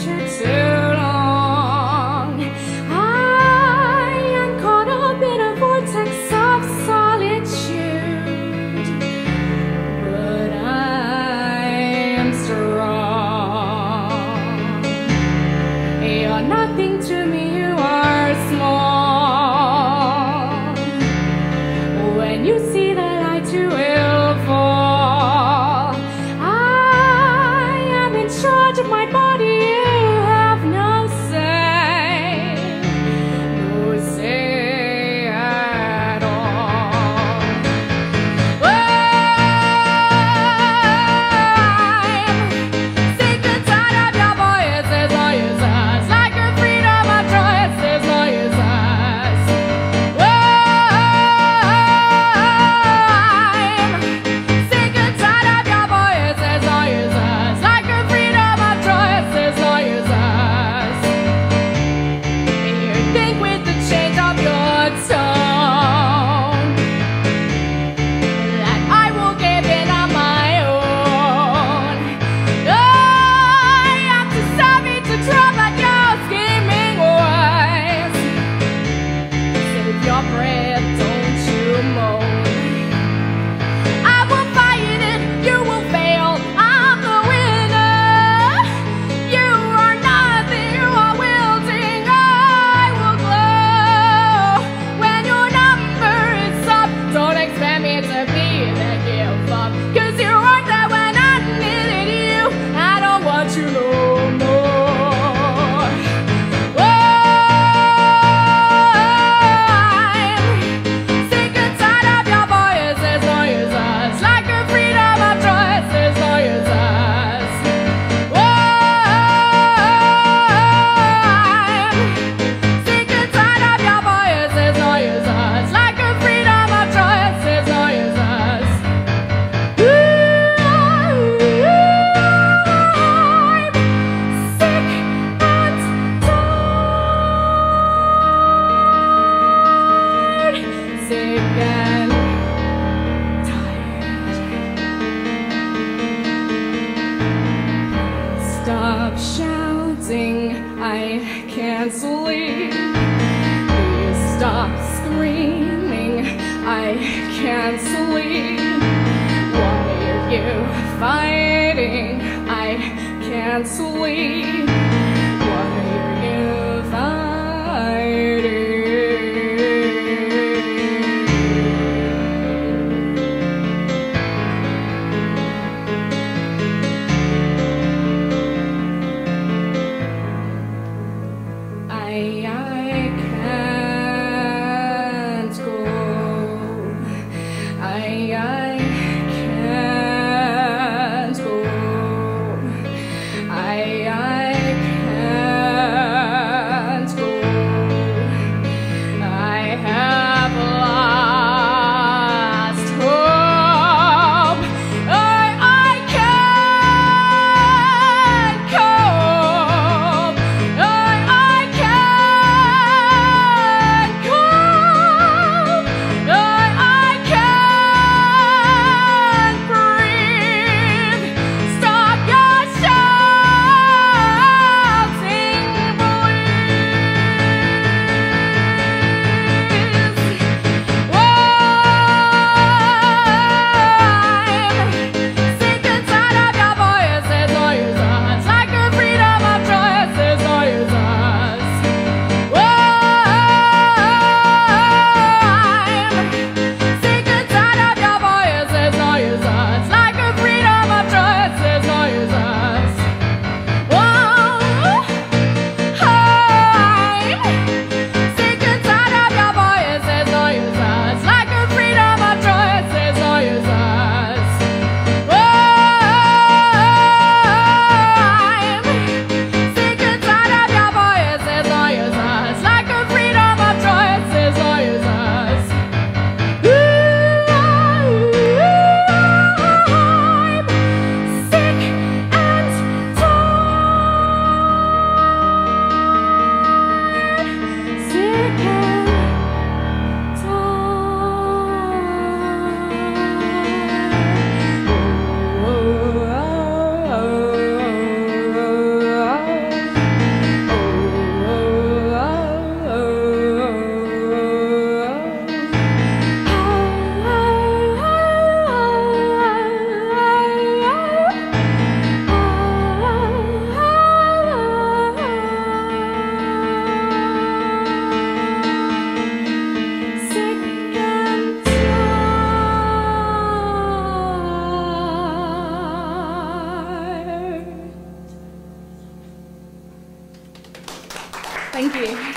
winter too long. I am caught up in a vortex of solitude, but I am strong. You're nothing to me, you are small. When you see the light, you will fall. I am in charge of my body, you have no say, no say at all. I'm sick and tired of your voices, voices, like your freedom of choices, voices. Sick and tired of your voices, voices, like your freedom of choices, voices. You think with the change of your tone that I will give in on my own. I am too savvy to drop at your scheming ways. Save your breath, don't you moan. I will fight it, you will fail, I'm the winner. You are nothing, you are wilting, I will glow. When your number is up, don't expect me to be there, give up. 'Cause you weren't there when I needed you, I don't want you no more. I'm sick and tired of your voices, voices, like your freedom of choices, voices. I'm sick and tired of your voices, voices, like your freedom of choices, voices. I'm sick and tired. Stop shouting, I can't sleep. Please stop screaming, I can't sleep. Why are you fighting? I can't sleep. Why are you fighting? I can't go. I can't go. I can't go. I have lost hope. I can't cope. I can't cope. I can't breathe. Stop your shouting. Thank you.